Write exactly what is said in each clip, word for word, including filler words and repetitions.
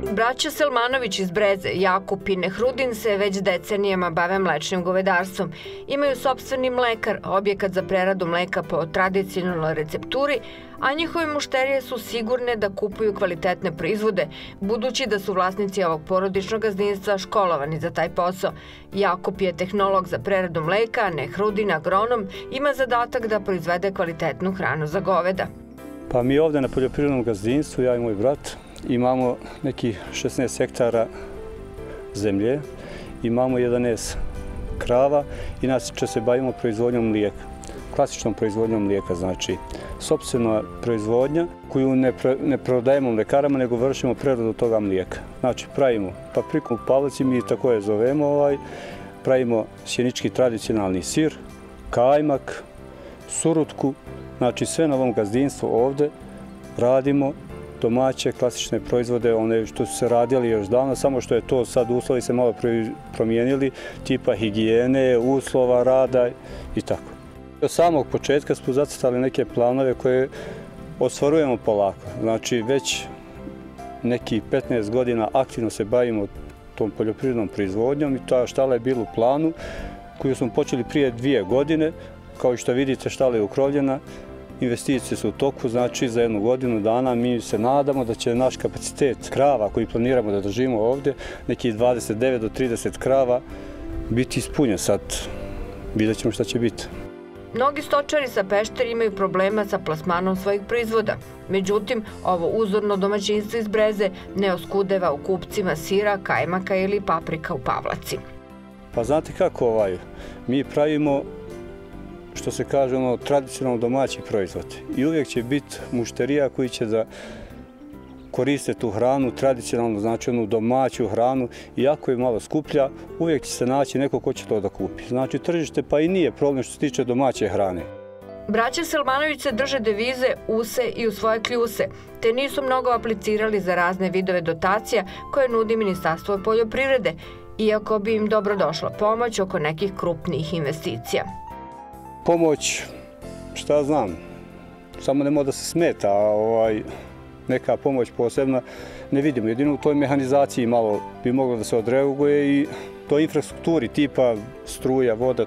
Braća Selmanović iz Breze, Jakub i Nehrudin se već decenijama bave mlečnim govedarstvom. Imaju sopstveni mlekar, objekat za preradu mleka po tradicionalnoj recepturi, a njihove mušterije su sigurne da kupuju kvalitetne proizvode, budući da su vlasnici ovog porodičnog gazdinstva školovani za taj posao. Jakub je tehnolog za preradu mleka, a Nehrudin, agronom, ima zadatak da proizvede kvalitetnu hranu za goveda. Pa mi ovdje na poljoprivrednom gazdinstvu, ja i moj brat, imamo nekih šesnaest hektara zemlje, imamo jedanaest krava i inače se bavimo proizvodnjom mlijeka, klasičnom proizvodnjom mlijeka, znači sopstvena proizvodnja koju ne, ne prodajemo mlekarama, nego vršimo preradu toga mlijeka. Znači pravimo papriku u Pavlici, mi tako je zovemo, ovaj, pravimo sjenički tradicionalni sir, kajmak, surutku, znači sve na ovom gazdinstvu ovdje radimo domaće, klasične proizvode, one što su se radili još davno, samo što je to sad uslovi se malo promijenili, tipa higijene, uslova rada i tako. Od samog početka smo zacrtali neke planove koje ostvarujemo polako. Znači već nekih petnaest godina aktivno se bavimo tom poljoprivrednom proizvodnjom i ta štala je bila u planu koju smo počeli prije dvije godine. Kao što vidite, štala je ukrovljena. Investicije su u toku, znači za jednu godinu dana mi se nadamo da će naš kapacitet krava koji planiramo da držimo ovdje, nekih dvadeset devet do trideset krava, biti ispunjen. Sad vidjet ćemo šta će biti. Mnogi stočari sa Pešteri imaju problema sa plasmanom svojih proizvoda. Međutim, ovo uzorno domaćinstvo iz Breze ne oskudeva u kupcima sira, kajmaka ili paprika u Pavlaci. Pa znate kako, ovaj, mi pravimo, što se kaže, ono, tradicionalno domaći proizvod. I uvijek će biti mušterija koji će da koriste tu hranu, tradicionalno, znači onu domaću hranu, iako je malo skuplja, uvijek će se naći neko ko će to da kupi. Znači tržište pa i nije problem što se tiče domaće hrane. Braća Selmanović se drže devize use i u svoje kljuse, te nisu mnogo aplicirali za razne vidove dotacija koje nudi Ministarstvo poljoprivrede, iako bi im dobro došla pomoć oko nekih krupnijih investicija. Pomoć, šta znam, samo ne može da se smeta, a ovaj, neka pomoć posebna ne vidimo. Jedino u toj mehanizaciji malo bi moglo da se odreaguje i toj infrastrukturi tipa struja, voda.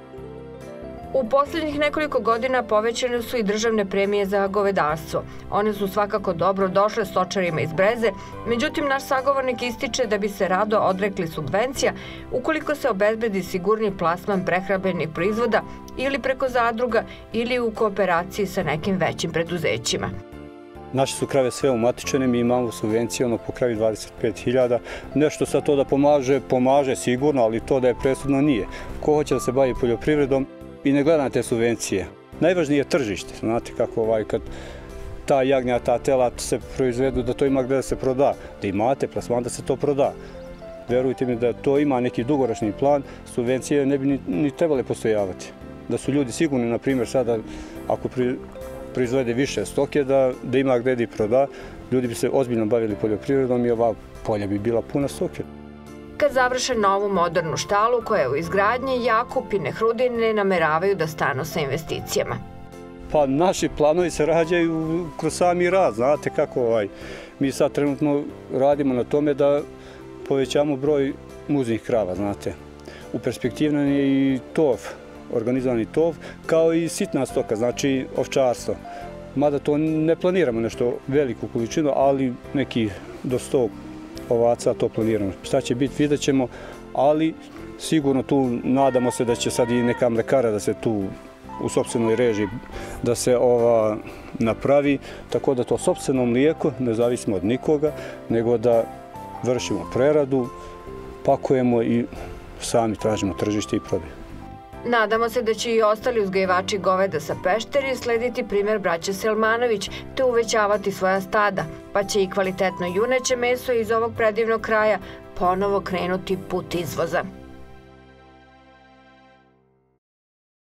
U posljednjih nekoliko godina povećane su i državne premije za govedarstvo. One su svakako dobro došle stočarima iz Breze, međutim naš sagovornik ističe da bi se rado odrekli subvencija ukoliko se obezbedi sigurni plasman prehrambenih proizvoda ili preko zadruga ili u kooperaciji sa nekim većim preduzećima. Naše su krave sve umatičene, mi imamo subvencije ono, po kravi dvadeset pet hiljada. Nešto sad to da pomaže, pomaže sigurno, ali to da je presudno nije. Ko hoće da se bavi poljoprivredom i ne gleda na te subvencije. Najvažnije je tržište. Znate kako ovaj, kad ta jagnja, ta telad se proizvedu, da to ima gdje da se proda, da imate plasman da se to proda. Verujte mi da to ima neki dugoročni plan, subvencije ne bi ni, ni trebale postojavati. Da su ljudi sigurni, na primjer, sada ako pri, proizvede više stoke, da, da ima gdje da proda, ljudi bi se ozbiljno bavili poljoprivredom i ova polja bi bila puna stoke. Kad završe novu modernu štalu koja je u izgradnji, Jakub i Nehrudin ne nameravaju da stanu sa investicijama. Pa naši planovi se rađaju kroz sami rad, znate kako ovaj. Mi sad trenutno radimo na tome da povećamo broj muznih krava, znate. U perspektivnom je i tov, organizovani tov, kao i sitna stoka, znači ovčarstvo. Mada to ne planiramo nešto veliku količinu, ali neki do sto ovaca to planiramo. Šta će biti, vidjet ćemo, ali sigurno tu nadamo se da će sad i neka mlekara da se tu u sopstvenoj režiji da se ova napravi, tako da to sopstveno mlijeko ne zavisimo od nikoga, nego da vršimo preradu, pakujemo i sami tražimo tržište i prodaju. Nadamo se da će i ostali uzgajivači goveda sa Pešteri slediti primjer braće Selmanović te uvećavati svoja stada, pa će i kvalitetno juneće meso iz ovog predivnog kraja ponovo krenuti put izvoza.